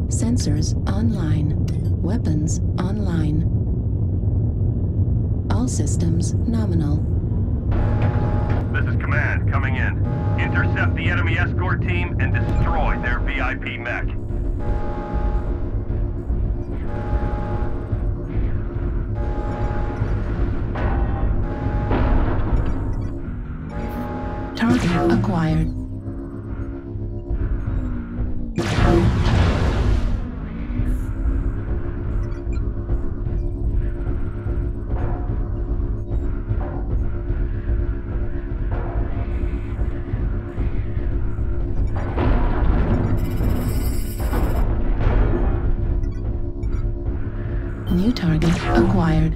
Sensors online. Weapons online. All systems nominal. This is Command, coming in. Intercept the enemy escort team and destroy their VIP mech. Target acquired. New target acquired.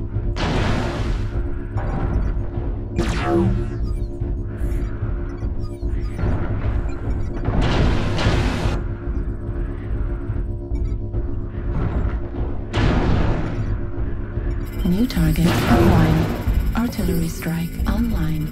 New target acquired. Artillery strike online.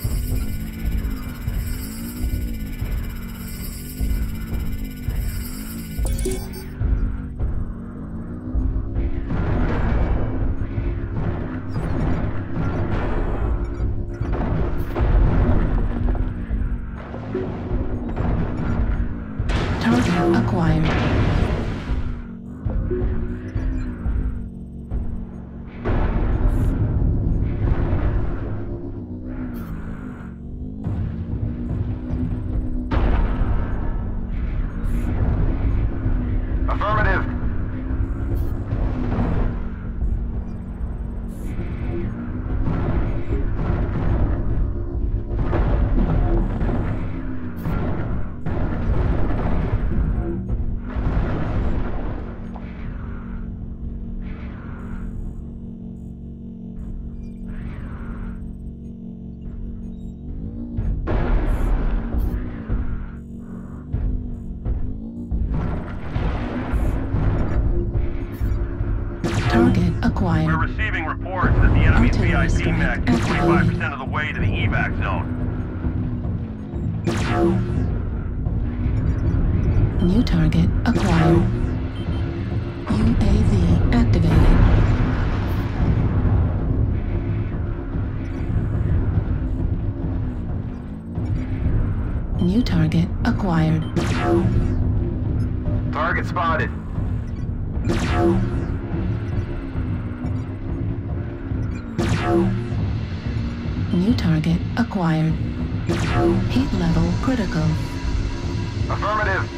Target acquired. Affirmative. Target acquired. We're receiving reports that the enemy's Artillery VIP strike mech is activated. 25% of the way to the evac zone. New target acquired. UAV activated. New target acquired. Target spotted. New target acquired. Heat level critical. Affirmative.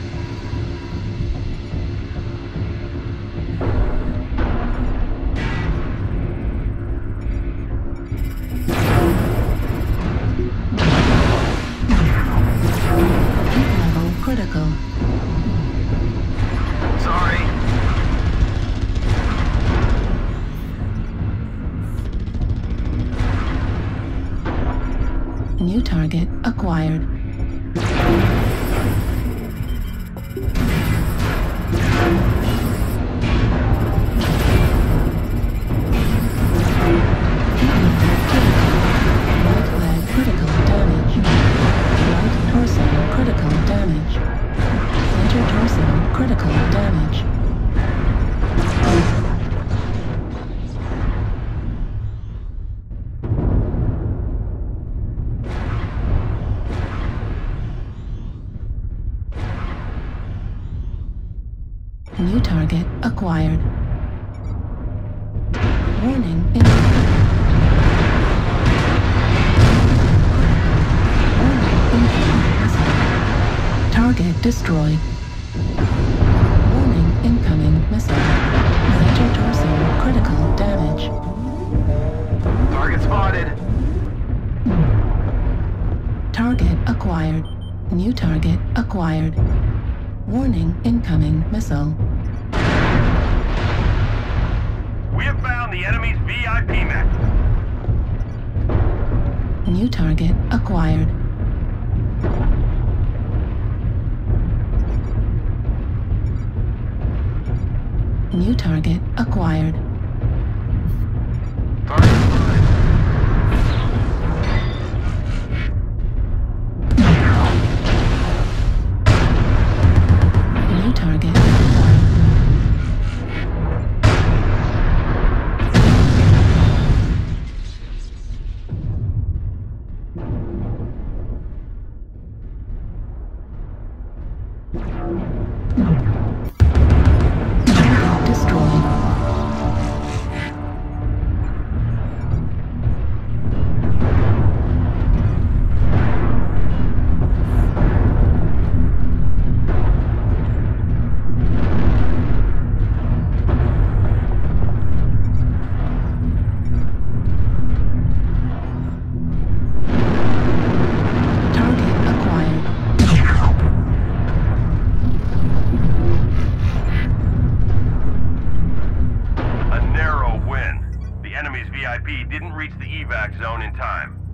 Heat level critical. Sorry. New target acquired. Right leg critical damage. Right torso critical damage. Intertorso critical damage. New target acquired. Warning incoming. Warning incoming missile. Target destroyed. Warning incoming missile. Major torso critical damage. Target spotted. Target acquired. New target acquired. Warning incoming missile. We have found the enemy's VIP mech. New target acquired. New target acquired. Target spotted. New target Target destroyed. VIP didn't reach the evac zone in time.